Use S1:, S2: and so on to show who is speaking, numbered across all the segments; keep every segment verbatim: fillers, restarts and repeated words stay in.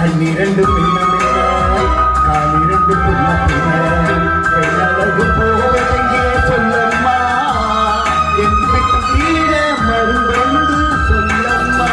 S1: கண்ணிரண்டு பின்னமில்ல காலிரண்டு பின்ன பின்ன பெண்ணழகு போவதெங்கே சொல்லம்மா என் விட்டு தீர மருந்தொன்று சொல்லம்மா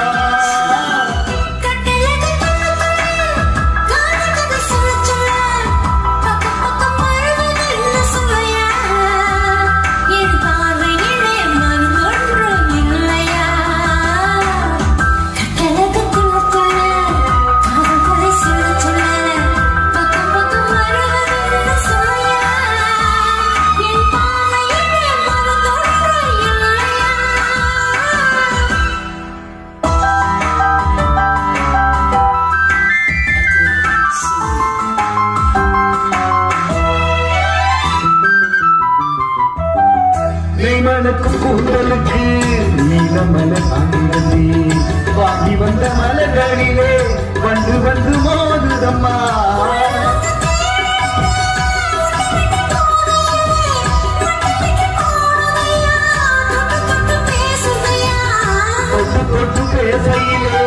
S1: மனக்கு கூந்தலுக்கு நீலமல சாங்கினதி வாங்கி வந்த மலர்களிலே வந்து வந்து மோதுதம்மா தொட்டு தொட்டு பேசையிலே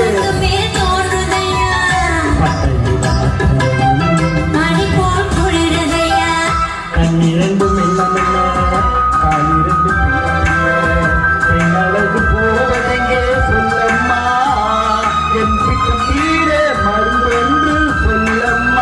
S1: கண்ணிரண்டு மெல்ல மெல்ல காலிரண்டு பெண்ணழகு போவதெங்கே சொல்லம்மா என் விட்டு தீர மருந்தொன்று சொல்லம்மா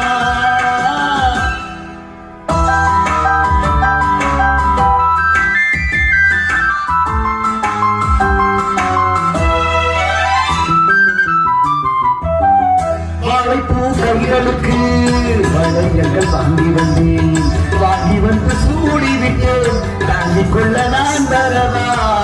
S1: வாழைப்பூ கைகளுக்கு வளையல்கள் வாங்கி வந்தேன் வாங்கி வந்து சூடி விட்டேன் தாங்கிக் கொள்ள நான் தரவா